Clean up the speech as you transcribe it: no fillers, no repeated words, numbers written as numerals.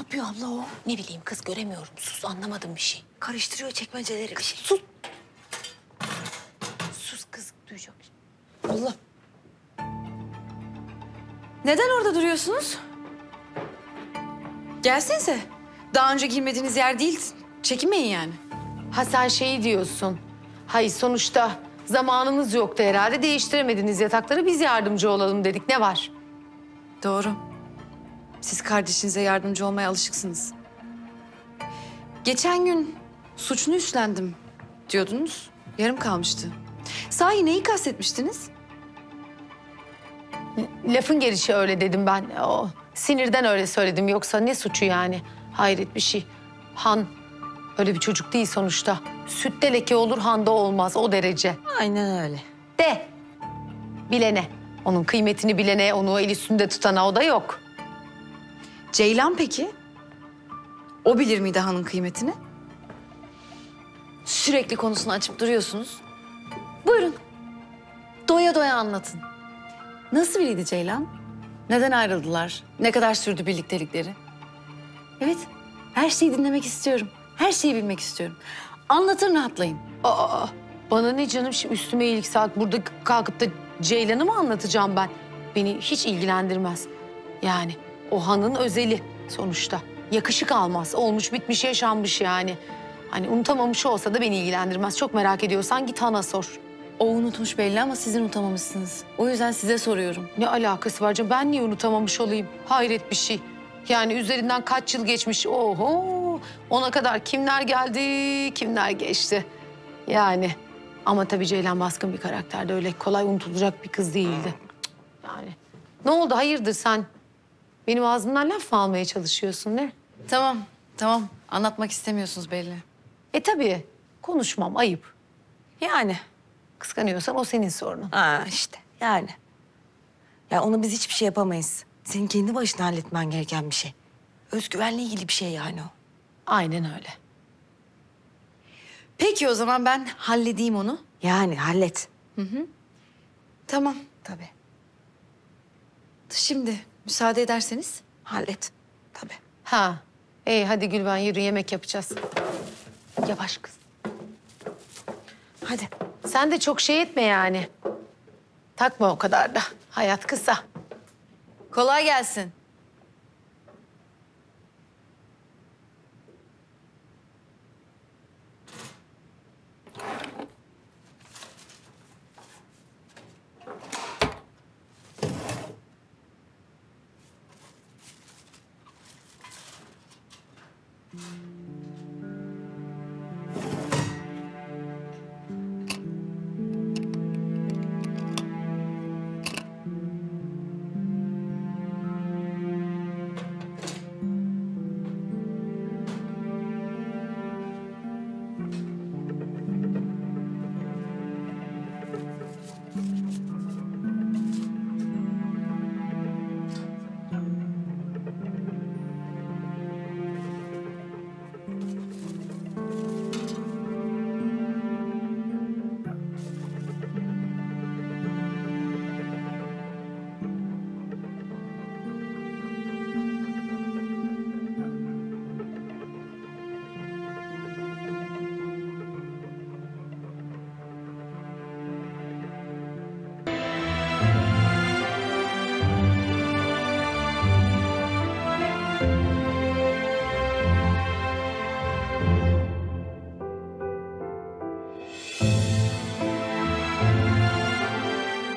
yapıyor abla o? Ne bileyim kız, göremiyorum. Sus, anlamadım bir şey. Karıştırıyor çekmeceleri bir şey. Sus. Sus kız, duyacak. Allah. Neden orada duruyorsunuz? Gelsenize. Daha önce girmediğiniz yer değil. Çekinmeyin yani. Ha sen şeyi diyorsun. Hayır, sonuçta zamanımız yoktu herhalde. Değiştiremediniz yatakları, biz yardımcı olalım dedik. Ne var? Doğru. Siz kardeşinize yardımcı olmaya alışıksınız. Geçen gün suçunu üstlendim diyordunuz. Yarım kalmıştı. Sahi neyi kastetmiştiniz? Lafın gelişi öyle dedim ben. O sinirden öyle söyledim. Yoksa ne suçu yani? Hayret bir şey. Han öyle bir çocuk değil sonuçta. Sütte leke olur, handa olmaz, o derece. Aynen öyle. De bilene. Onun kıymetini bilene, onu el üstünde tutana o da yok. Ceylan peki? O bilir miydi hanın kıymetini? Sürekli konusunu açıp duruyorsunuz. Buyurun. Doya doya anlatın. Nasıl biriydi Ceylan? Neden ayrıldılar? Ne kadar sürdü birliktelikleri? Evet, her şeyi dinlemek istiyorum. Her şeyi bilmek istiyorum. Anlatın, rahatlayın. Aa, bana ne canım, şimdi üstüme iyilik sağlık. Burada kalkıp da Ceylan'ı mı anlatacağım ben? Beni hiç ilgilendirmez. Yani o hanın özeli sonuçta. Yakışık almaz. Olmuş bitmiş yaşanmış yani. Hani unutamamış olsa da beni ilgilendirmez. Çok merak ediyorsan git hana sor. O unutmuş belli ama siz unutamamışsınız. O yüzden size soruyorum. Ne alakası var canım? Ben niye unutamamış olayım? Hayret bir şey. Yani üzerinden kaç yıl geçmiş. Oho! Ona kadar kimler geldi, kimler geçti. Yani ama tabii Ceylan baskın bir karakterdi. Öyle kolay unutulacak bir kız değildi. Cık, yani ne oldu? Hayırdır sen? Benim ağzımdan laf mı almaya çalışıyorsun ne? Tamam, tamam. Anlatmak istemiyorsunuz belli. Tabii konuşmam ayıp. Yani. Kıskanıyorsan o senin sorunun. Ha işte yani. Ya onu biz hiçbir şey yapamayız. Senin kendi başına halletmen gereken bir şey. Özgüvenle ilgili bir şey yani o. Aynen öyle. Peki o zaman ben halledeyim onu. Yani hallet. Tamam. Tabii. Şimdi müsaade ederseniz. Hallet. Tabii. Ha, iyi hadi Gülben yürü, yemek yapacağız. Yavaş kız. Hadi. Sen de çok şey etme yani. Takma o kadar da. Hayat kısa. Kolay gelsin.